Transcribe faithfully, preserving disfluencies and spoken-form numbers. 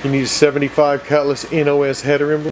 You need a seventy-five Cutlass N O S header emblem.